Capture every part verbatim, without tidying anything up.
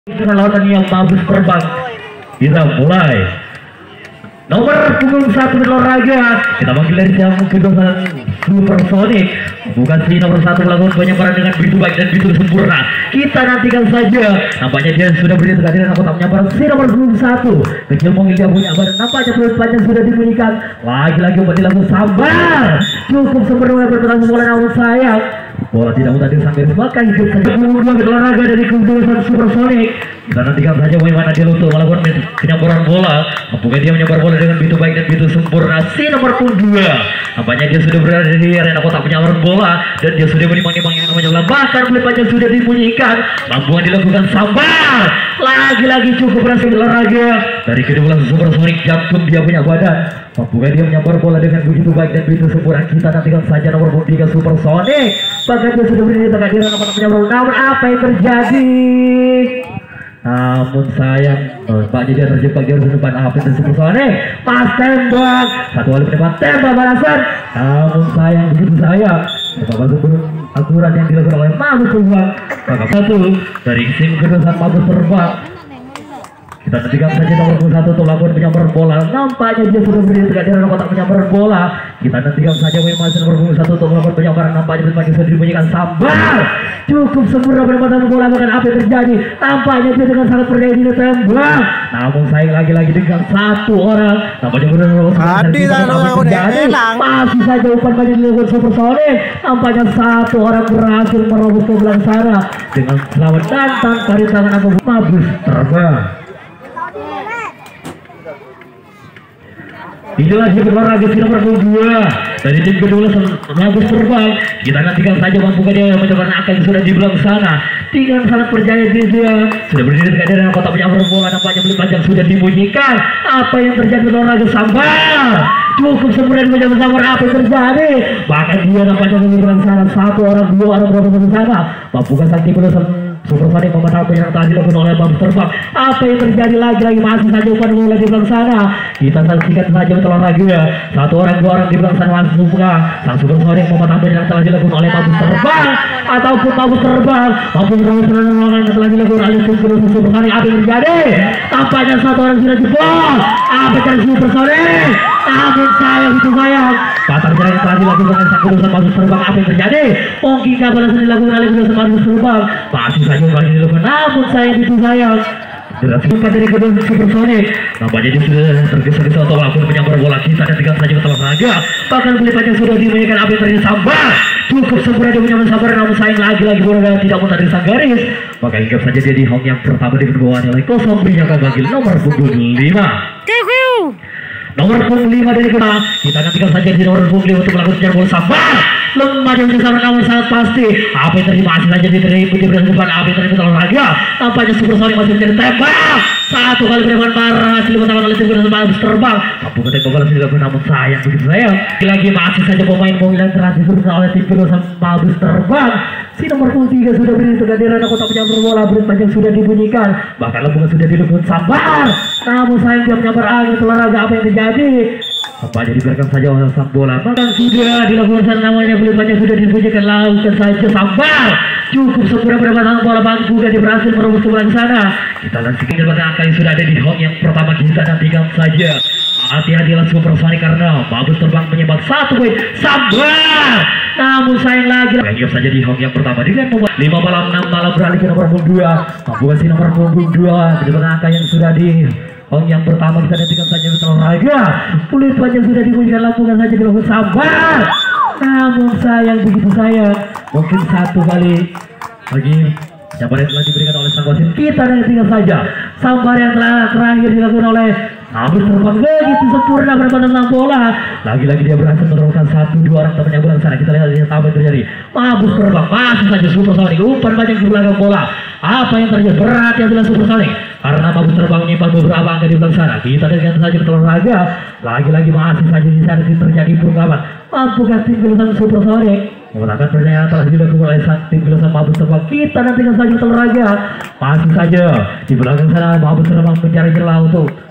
Perlawanan yang bagus terbang. Kita mulai. Nomor punggung satu olahraga kita panggil dari yang kedua Supersonic. Bukan si nomor satu melakukan penyebaran dengan begitu baik dan begitu sempurna. Kita nantikan saja. Nampaknya dia sudah berdiri kehadiran anggota penyebaran si nomor punggung satu. Kecil panggil dia punya badan. Nampaknya peluit panjang sudah dibunyikan. Lagi-lagi obat dilakukan sabar. Cukup sempurna bertanding bola namun sayang. Bola tidak mudah disangkir, maka hidup saja dua olahraga dari keunggulan Supersonic. Kita nantikan saja bagaimana dia untuk melakukan penyebaran bola. Apakah dia menyebar bola dengan begitu baik dan begitu sempurna? Si nomor dua, nampaknya dia sudah berada di arena kotak penyebaran bola dan dia sudah menimang-nimang yang namanya bola. Bahkan peluit panjang sudah dibunyikan. Mampuan dilakukan sabar. Lagi-lagi cukup berhasil olahraga dari kedua Supersonic. Jantung dia punya badan. Apakah dia menyebar bola dengan begitu baik dan begitu sempurna? Kita nantikan saja nomor tiga Supersonic. Bahkan dia sudah berdiri di tengah di arena kotak penyebaran. Namun apa yang terjadi? Namun sayang, oh, Pak Jadi terjebak di arus depan apa itu Supersonic. Pas tembak, satu kali penembak tembak balasan. Namun sayang begitu sayang. Bapak sebelum aturan yang dilakukan oleh Mabus Terbang. Maka satu dari sim kedua Mabus Terbang. Kita nantikan saja nomor satu untuk melakukan penyebaran bola. Nampaknya dia sudah berdiri tegak di arena kotak penyebaran bola. Kita nantikan saja masih nomor satu untuk melakukan penyebaran. Nampaknya bermain sudah dibunyikan sabar. Cukup sempurna penempatan bola. Bahkan apa yang terjadi? Nampaknya dia dengan sangat percaya diri tembak. Namun sayang lagi-lagi dengan satu orang. Nampaknya benar-benar terjadi. Masih saja umpan banyak dilakukan Supersonic. Nampaknya satu orang berhasil merobos ke belakang sana dengan selamat dan tanpa rintangan atau Mabus Terbang. Inilah si olahraga si nomor dua dari tim kedua Mabus Terbang. Kita nantikan saja mampukah dia mencoba akan yang sudah di belakang sana. Dengan sangat percaya diri dia sudah berdiri dekat dengan kotak penyebaran bola. Nampaknya peluit panjang sudah dibunyikan. Apa yang terjadi olahraga sabar. Cukup sempurna mencoba sabar. Apa yang terjadi? Bahkan dia nampaknya di belakang sana. Satu orang, dua orang berada di sana. Mampukah sang tim kedua Supersonic memenang penyerang tadi dilakukan oleh Mabus Terbang. Apa yang terjadi lagi-lagi masih saja umpan bola di belakang sana. Kita saksikan saja betul olahraga. Satu orang, dua orang di belakang sana langsung buka. Sang Supersonic memenang penyerang telah dilakukan oleh Mabus Terbang ataupun Mabus Terbang. Maupun serangan yang telah dilakukan oleh tim kedua Supersonic. Apa yang terjadi? Tampaknya satu orang sudah jebol. Apa yang Supersonic? Namun sayang itu sayang. Pasar jalan yang telah dilakukan oleh sang kedua Mabus Terbang. Apa yang terjadi? Mungkinkah balasan dilakukan oleh kedua Mabus Terbang? Masih saja lagi dilakukan. Namun sayang itu sayang. Jelas umpan dari kedua Supersonic. Nampaknya dia sudah tergesa-gesa untuk melakukan penyebaran bola. Kita nantikan saja betul olahraga. Bahkan peluit panjang sudah dimainkan. Apa yang terjadi? Sabar. Cukup sempurna dia punya sabar. Namun sayang lagi-lagi bola tidak mudah disang garis. Maka hingga saja dia di home yang pertama di kedua nilai kosong berikan bagi nomor punggung lima. Nomor punggung lima dari kita. Kita nantikan saja di nomor punggung lima untuk melakukan penyebaran bola. Sabar. Lemah dia bersama namun sangat pasti. Apa yang terjadi? Masih saja diterima di depan. Apa yang terjadi olahraga? Nampaknya Supersonic masih menjadi tembak. Satu kali penembakan parah hasil dilakukan oleh tim kedua Mabus Terbang. Mampu ketembak bola dilakukan namun sayang begitu sayang. Lagi masih saja pemain pemilihan terakhir dilakukan oleh tim kedua Mabus Terbang. Si nomor tiga sudah berdiri tegak di arena kotak penyebaran bola. Peluit panjang sudah dibunyikan. Bahkan lembungan sudah dilakukan sabar. Namun sayang dia menyambar angin olahraga. Apa yang terjadi? Apa jadi biarkan saja orang sang bola. Bahkan sudah dilakukan sana namanya peluit panjang sudah dibunyikan. Lakukan saja sabar. Cukup sempurna berapa bola bangku dan berhasil merobos ke belakang sana. Kita nantikan bahkan angka yang sudah ada di home yang pertama. Kita nantikan saja. Hati-hatilah Supersonic karena Mabus Terbang menyebab satu poin. Sabar. Namun sayang lagi. Hingga saja di home yang pertama dengan nomor lima malam enam malam beralih ke nomor punggung dua. Mampu kasih nomor punggung dua. Di belakang angka yang sudah di home yang pertama. Kita nantikan saja betul olahraga. Peluit panjang sudah dibunyikan. Lakukan saja dilakukan sabar. Namun sayang begitu sayang. Mungkin satu kali lagi sabar yang telah diberikan oleh sang wasit. Kita nantikan saja sabar yang telah terakhir dilakukan oleh Mabus Terbang. Begitu sempurna berapa bola. Lagi-lagi dia berhasil menurunkan satu dua orang temannya bola sana. Kita lihat apa yang terjadi. Mabus Terbang masih saja Supersonic. Umpan banyak di belakang bola. Apa yang terjadi? Berat ya adalah Supersonic karena Mabus Terbang menyimpan beberapa angka di belakang sana. Kita lihat saja betul olahraga. Lagi-lagi masih saja di sana terjadi perubahan. Mampukah tim gelusan Supersonic memenangkan pertandingan telah dilakukan oleh sang tim gelusan Mabus Terbang? Kita nantikan saja betul olahraga. Masih saja di belakang sana Mabus Terbang mencari celah untuk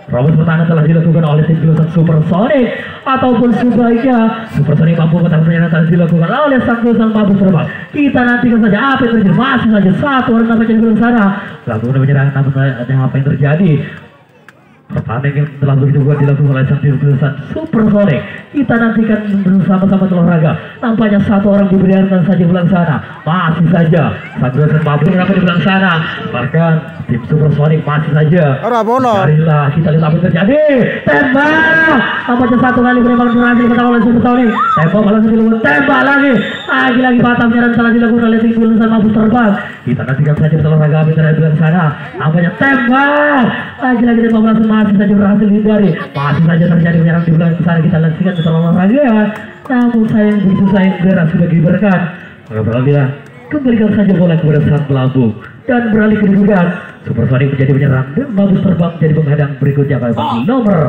Robos pertahanan telah dilakukan oleh tim Gelusan Supersonic, ataupun sebaiknya Supersonic mampu mengetahui pernyataan telah dilakukan oleh sang Gelusan Mabes Terbang. Kita nantikan saja apa yang terjadi. Masih saja satu orang nampaknya di belakang sana lakukan penyerangan, namun apa yang terjadi. Pertandingan yang telah begitu kuat dilakukan oleh sang tim Gelusan Supersonic. Kita nantikan bersama-sama olahraga. Nampaknya satu orang dibiarkan saja di belakang sana. Masih saja sang Gelusan Mabes berapa di belakang sana. Bahkan tim Supersonic masih saja. Carilah, kita lihat apa yang terjadi. Tembak. Nampaknya satu kali penembakan berhasil dilakukan oleh Supersonic. Tembak langsung dilakukan. Tembak lagi. Lagi-lagi patah menyerang telah dilakukan oleh tim Gelusan Mabes Terbang. Kita nantikan saja olahraga apa yang terjadi di belakang sana. Nampaknya tembak. Lagi-lagi tembak langsung masih saja berhasil dihindari. Masih saja terjadi menyerang di belakang sana. Kita lanjutkan setelah olahraga. Namun sayang begitu sayang beras sudah diberikan. Maka beralihlah, kembalikan saja bola kepada sang pelambung dan beralih kedudukan. Supersonic menjadi menyerang dan Mabes Terbang menjadi penghadang berikutnya kali nomor.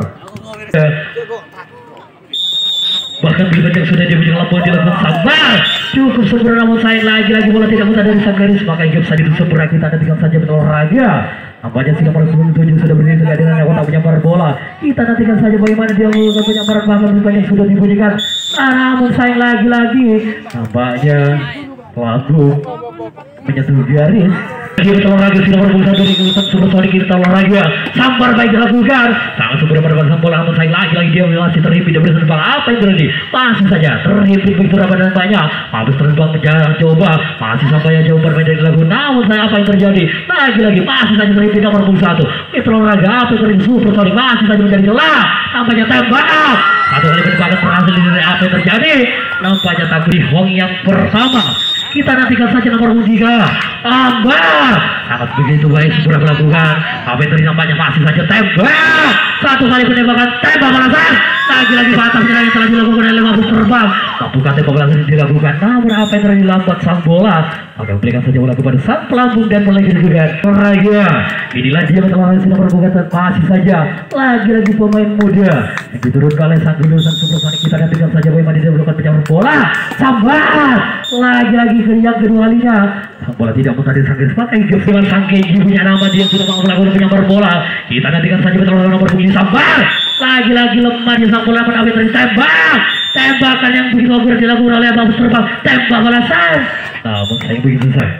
Bahkan berikutnya sudah diberikan laporan dilakukan sabar. Cukup sempurna, namun sayang lagi-lagi bola tidak mudah dari sang garis. Maka hingga saja itu sempurna, kita nantikan saja olahraga. Nampaknya si nomor tujuh sudah berdiri tegak dengan yang kotak penyambar bola. Kita nantikan saja bagaimana dia melakukan penyambaran, bahkan banyak sudah dibunyikan. Namun sayang lagi-lagi nampaknya pelaku menyentuh garis. Kita olahraga si nomor satu di Gelusan Supersonic. Kita olahraga sambar baik dilakukan. Sangat sempurna pada pasang bola, namun sayang lagi-lagi dia masih terhimpit. Dia bersentuh apa yang terjadi? Masih saja terhimpit begitu rapat dan banyak. Mabes Terbang mencoba, masih sampai jauh bermain dari lagu. Namun saya apa yang terjadi? Lagi-lagi masih saja terhimpit nomor satu. Kita olahraga apa yang terjadi? Supersonic masih saja menjadi celah. Nampaknya tembak. Satu kali penembakan berhasil dari apa yang terjadi? Nampaknya takbir Hong yang pertama. Kita nantikan saja nomor tiga. Ambar. Sangat begitu baik sudah melakukan. Apa yang terjadi? Nampaknya masih saja tembak. Satu kali penembakan, tembak balasan. Lagi-lagi batas yang telah dilakukan oleh Mabes Terbang. Bukan tembak balasan dilakukan. Namun apa yang terjadi? Lambat sang bola. Maka berikan saja bola kepada sang pelambung dan mulai juga olahraga. Inilah dia telah nomor bukan masih saja. Lagi-lagi pemain muda yang diturunkan oleh sang Gelusan Supersonic. Kita nantikan saja bagaimana dia melakukan penyambar bola. Sambar. Lagi-lagi ke yang kedua kalinya. Sang bola tidak mudah disangkir. Maka hingga dengan sang Keji punya nama dia sudah melakukan penyambar bola. Kita nantikan saja betul nomor bunyi sambar. Lagi-lagi lemah di sang bola pada dari tembak. Tembakan yang begitu akurat dilakukan oleh Mabes Terbang. Tembak balasan. Namun saya begitu saja.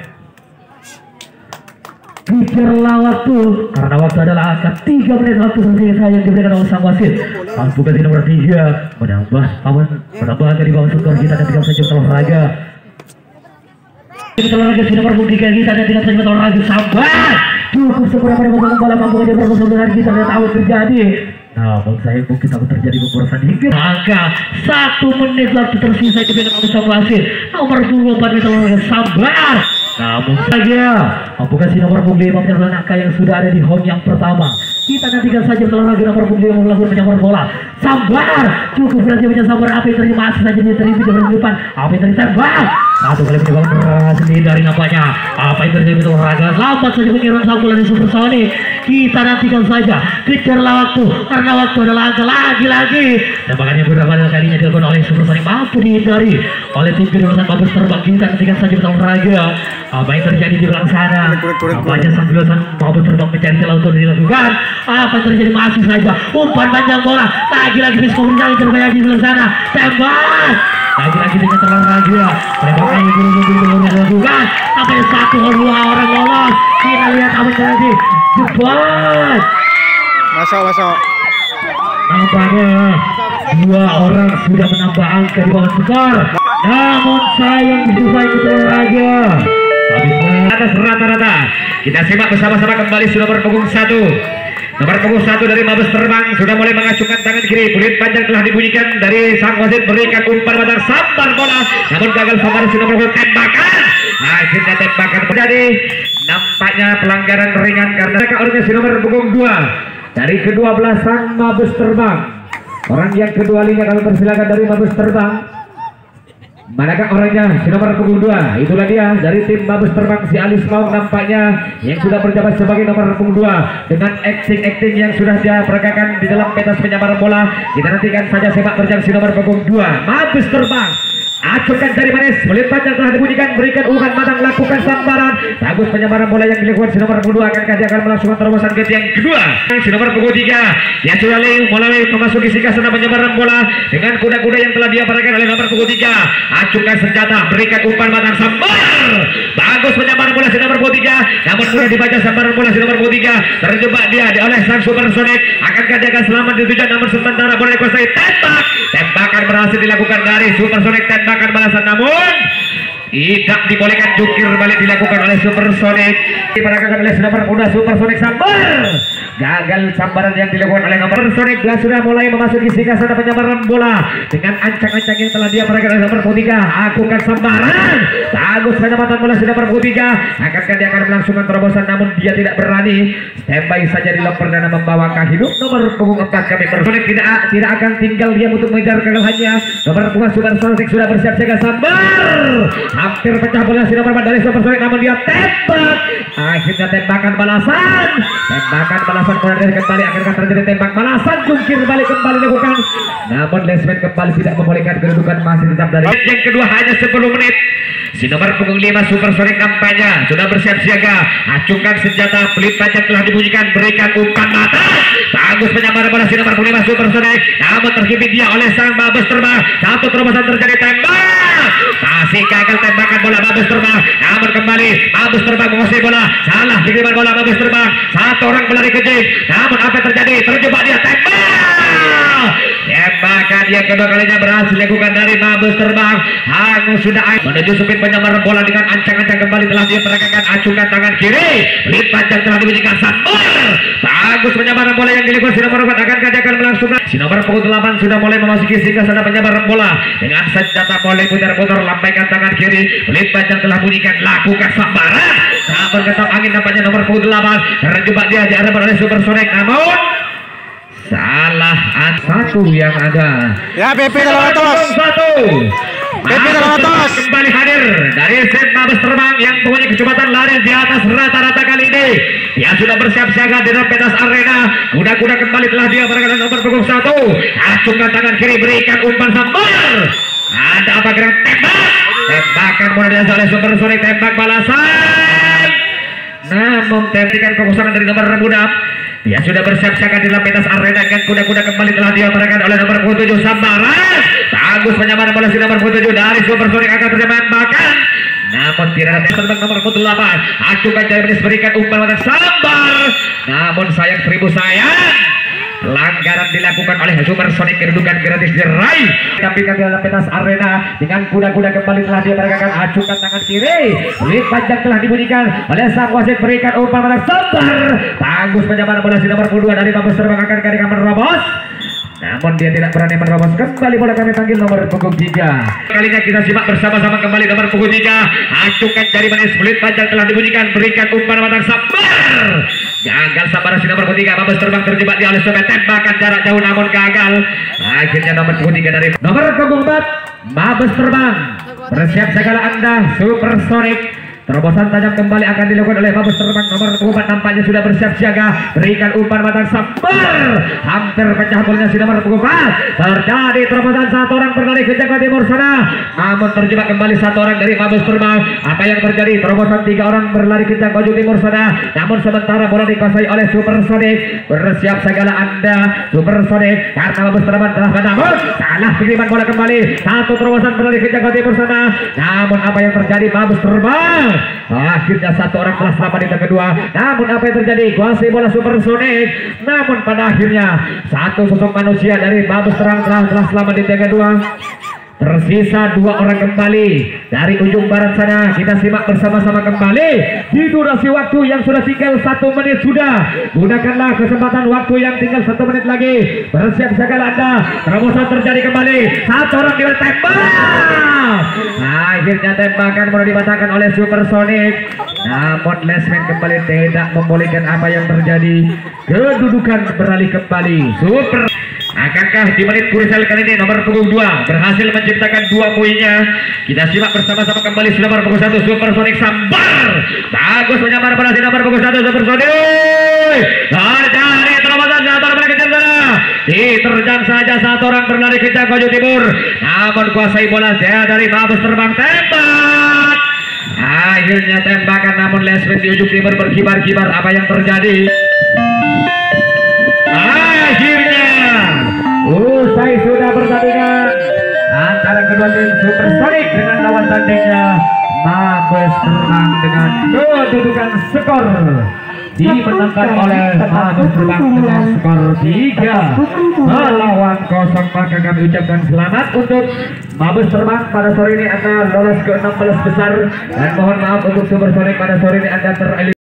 Pikirlah waktu, karena waktu adalah angka tiga menit waktu selesai saya yang diberikan oleh sang wasit. Mampu ganti nomor tiga menambah aman menambah angka di bawah skor. Kita nantikan saja olahraga. Kita olahraga si nomor tiga. Kita nantikan saja olahraga sabar. Cukup sempurna pada pasang bola, mampu ganti berkosong dengan kita tidak tahu terjadi. Namun saya mungkin takut terjadi pemborosan hingga angka satu menit waktu tersisa diberikan oleh sang wasit. Nomor dua puluh empat meter olahraga sabar. Namun saja membuka si nomor punggung lima menyerang angka yang sudah ada di home yang pertama. Kita nantikan saja setelah lagi nomor punggung lima melakukan penyambar bola. Sabar, cukup berhasil menyambar. Apa yang terjadi? Masih saja dia terhimpit di depan. Apa yang terjadi? Tembak. Satu kali penyambar berhasil dihindari nampaknya. Apa yang terjadi? Itu olahraga lambat saja mengirim sang bola di Supersonic. Kita nantikan saja, kejarlah waktu karena waktu adalah angka lagi-lagi. Tembakan yang beberapa kalinya dilakukan oleh Supersonic mampu dihindari oleh tim Gelusan Mabes Terbang. Kita nantikan saja betul olahraga. Apa yang terjadi di belakang sana? Nampaknya sang Gelusan Mabes Terbang mencari celah untuk dilakukan. Apa yang terjadi? Masih saja umpan panjang bola. Lagi-lagi miskomunikasi terbanyak di belakang sana. Tembak. Lagi-lagi dengan olahraga. Tembakan yang belum dilakukan. Apa yang satu dua orang lolos? Kita lihat apa yang terjadi. Cepat. Masuk, masuk. Nampaknya dua orang sudah menambah angka di bawah skor. Namun sayang disusahkan itu olahraga. Habislah atas rata-rata. Kita simak bersama-sama kembali sudah berpunggung satu. Nomor punggung satu dari Mabes Terbang sudah mulai mengacungkan tangan kiri. Peluit panjang telah dibunyikan dari sang wasit, berikan umpan batang sambar bola. Namun gagal sambar si nomor punggung tembakan. Akhirnya tembakan terjadi. Nampaknya pelanggaran ringan karena orangnya si nomor punggung dua dari kedua belah sang Mabes Terbang. Orang yang kedua linya kami persilakan dari Mabes Terbang. Manakah orangnya? Si nomor punggung dua. Itulah dia dari tim Mabes Terbang, si Alis Maung nampaknya yang sudah berjabat sebagai nomor punggung dua dengan acting-acting yang sudah dia peragakan di dalam pentas penyambaran bola. Kita nantikan saja sepak terjang si nomor punggung dua Mabes Terbang. Acukan dari manis, pelit panjang telah dibunyikan, berikan umpan matang, lakukan sambaran. Bagus penyamaran bola yang dilakukan si nomor punggung dua, akankah dia akan melangsungkan terobosan ke yang kedua. Si nomor punggung tiga yang sudah mulai memasuki singkasana penyamaran bola dengan kuda-kuda yang telah diaparkan oleh nomor punggung tiga. Acukan senjata, berikan umpan matang, sambar. Bagus penyamaran bola si nomor punggung tiga, namun sudah dibaca sambaran bola si nomor punggung tiga. Terjebak dia oleh sang supersonik, akankah dia akan selamat di tujuan, namun sementara bola dikuasai, tembak. Tembakan berhasil dilakukan dari supersonik, tembakan balasan namun tidak dibolehkan, jungkir balik dilakukan oleh supersonik, diperagakan oleh nomor kuda supersonik, sambar. Gagal sambaran yang dilakukan oleh nomor supersonik. Dia sudah mulai memasuki singkasana penyamaran bola dengan ancang-ancang yang telah dia peragakan oleh nomor tiga. Lakukan sambaran, bagus penempatan bola si nomor tiga, akankah dia akan melangsungkan terobosan, namun dia tidak berani. Standby saja di lap perdana membawakan hidup nomor punggung empat kami supersonik, tidak tidak akan tinggal dia untuk mengejar kekalahannya. Nomor punggung supersonik sudah bersiap siaga, sambar. Hampir pecah bola si nomor empat dari supersonik, namun dia tembak. Akhirnya tembakan balasan, tembakan balasan kemudian kembali, akhirnya terjadi tembak balasan, jungkir balik kembali dilakukan, namun Lesman kembali tidak membolehkan, kedudukan masih tetap dari yang kedua hanya sepuluh menit. Si nomor punggung lima supersonik kampanye sudah bersiap siaga, acungkan senjata, pelit panjang telah dibunyikan, berikan umpan mata. Bagus penyamaran bola si nomor punggung lima supersonik, namun terhimpit dia oleh sang Babes terbang. Satu terobosan terjadi, tembak. Masih gagal tembakan bola Babes terbang, namun kembali Babes terbang menguasai bola. Salah kiriman bola Babes terbang, satu orang berlari kencing, namun apa yang terjadi? Terjebak dia, tembak. Tembakan yang kedua kalinya berhasil dilakukan dari Babes terbang. Hangus sudah menuju supit penyamaran bola dengan ancang-ancang, kembali telah dia peragakan, acungkan tangan kiri, pelit panjang telah dibunyikan, sambar. Bagus penyamaran bola yang dilakukan si nomor empat, akankah dia akan melangsungkan. Si nomor punggung delapan sudah mulai memasuki singkasana penyamaran bola dengan senjata, mulai putar-putar, lambaikan tangan kiri, pelit panjang telah bunyikan, lakukan sambaran. Namun ketap angin nampaknya nomor punggung delapan terjebak dia di hadapan oleh supersonik, namun salah satu yang ada. Ya, P P dalam atas. Satu. P P dalam atas. Kembali hadir dari set Babes terbang yang punya kecepatan lari di atas rata-rata kali ini. Dia sudah bersiap siaga di dalam pentas arena. Kuda-kuda kembali telah dia berangkat nomor punggung satu. Acungkan tangan kiri, berikan umpan sambar. Ada apa gerak tembak? Tembakan mulai oleh supersonik, tembak balasan. Namun tembakan kekosongan dari nomor muda. Dia sudah bersiap siaga di dalam pentas arena dengan kuda-kuda kembali telah dia berangkat oleh nomor punggung tujuh, sambaran. Bagus penyamaran bola si nomor punggung tujuh dari supersonik, akan terjemahan bahkan, namun tidak ada terbang nomor punggung delapan. Acungkan jari manis, berikan umpan mata, sambar. Namun sayang seribu sayang, pelanggaran dilakukan oleh supersonik, kedudukan gratis diraih. Tapi ke dalam pentas arena dengan kuda-kuda kembali telah dia peragakan, acungkan tangan kiri, pelit panjang telah dibunyikan oleh sang wasit, berikan umpan mata, sambar. Bagus penyamaran bola si nomor punggung dua dari Babes terbang, akan kali menerobos, namun dia tidak berani menerobos. Kembali bola kami panggil nomor punggung tiga. Kalinya kita simak bersama-sama kembali nomor punggung tiga. Acungkan jari manis, pelit panjang telah dibunyikan, berikan umpan matang, sambar. Gagal sambaran si nomor punggung tiga. Babes terbang terjebak di oleh sobat, tembakan jarak jauh namun gagal. Akhirnya nomor punggung tiga dari nomor punggung empat Babes terbang. Bersiap segala anda supersonik. Terobosan tajam kembali akan dilakukan oleh Babes terbang. Nomor empat nampaknya sudah bersiap siaga, berikan umpan matang, sambar. Hampir pecah bolanya si nomor empat. Terjadi terobosan, satu orang berlari ke jaga timur sana, namun terjebak kembali satu orang dari Babes terbang. Apa yang terjadi? Terobosan tiga orang berlari ke jaga timur sana, namun sementara bola dikuasai oleh supersonik. Bersiap segala anda supersonik, karena Babes terbang telah namun salah kiriman bola kembali. Satu terobosan berlari ke jaga timur sana, namun apa yang terjadi? Babes terbang akhirnya satu orang telah selamat di leg kedua. Namun apa yang terjadi? Kuasai bola supersonik, namun pada akhirnya satu sosok manusia dari Babes terang telah, telah selamat di leg kedua. Tersisa dua orang kembali dari ujung barat sana. Kita simak bersama-sama kembali di durasi waktu yang sudah tinggal satu menit sudah. Gunakanlah kesempatan waktu yang tinggal satu menit lagi. Bersiap segala anda. Terobosan terjadi kembali. Satu orang ditembak. Akhirnya tembakan mulai dibatalkan oleh supersonik. Namun Lesman kembali tidak membolehkan apa yang terjadi. Kedudukan beralih kembali. Super. Akankah di menit krusial kali ini nomor punggung dua berhasil menciptakan dua poinnya? Kita simak bersama-sama kembali nomor punggung satu supersonik, sambar. Bagus menyambar pada nomor punggung satu supersonik. Terjadi terobosan satu orang kejar sana. Diterjang saja satu orang berlari kencang maju timur, namun kuasai bola dia dari Mabes Terbang, tembak. Akhirnya tembakan namun Leswin di ujung timur berkibar-kibar. Apa yang terjadi? Akhirnya usai sudah pertandingan antara kedua tim Supersonic dengan lawan tandingnya Mabes Terbang dengan kedudukan skor dimenangkan oleh Mabes Terbang dengan skor tiga melawan kosong. Maka kami ucapkan selamat untuk Mabes Terbang pada sore ini Anda lolos ke enam belas besar, dan mohon maaf untuk Supersonic pada sore ini Anda tereliminasi.